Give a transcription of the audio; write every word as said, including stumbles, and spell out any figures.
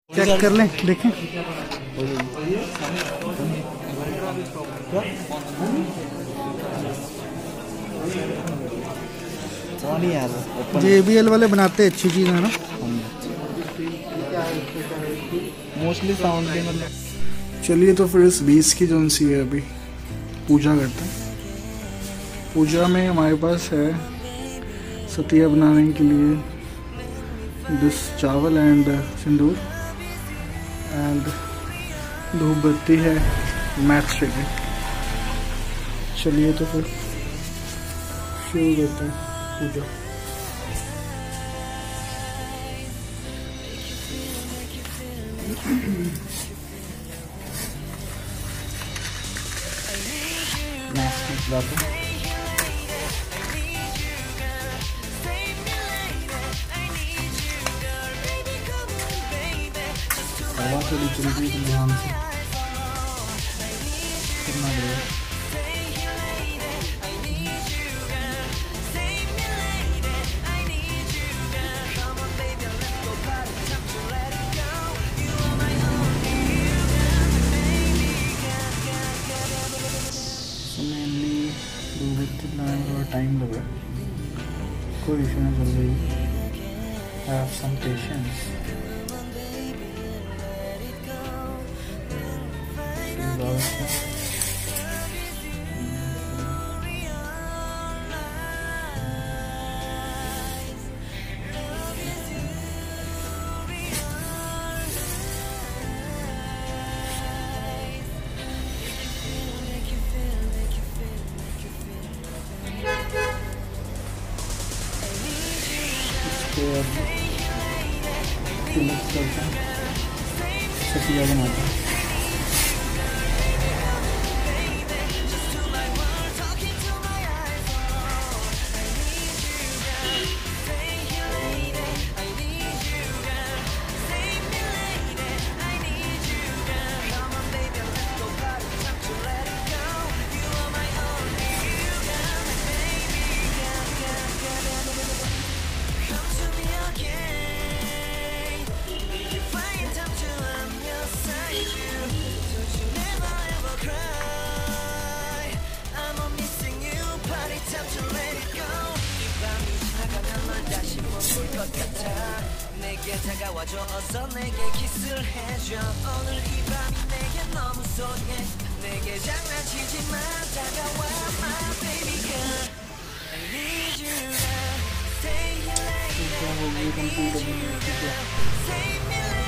Check कर लें, देखें। जे बी एल वाले बनाते अच्छी चीज़ है ना, मोस्टली साउंड के मतलब। चलिए तो फिर इस बीस की जोन सी है अभी पूजा करते हैं। पूजा में हमारे पास है सतिया बनाने के लिए दिस चावल एंड सिंदूर एंड धूप बत्ती है, मैथ चाहिए। चलिए तो फिर शुरू करते हैं पूजा। हवा थोड़ी चल रही है, ध्यान से करना पड़ेगा। मेनली दो व्यक्ति बनाने में थोड़ा टाइम लगा, कोई इशू नहीं चल रही। Have some patience. मिक्स करते हैं, सतिया बनाते हैं। 내게 다가와줘 어서 내게 키스를 해줘 오늘 이 밤이 내게 너무 소중해 내게 장난치지 마 다가와 my baby girl I need you now stay here late I need you girl save me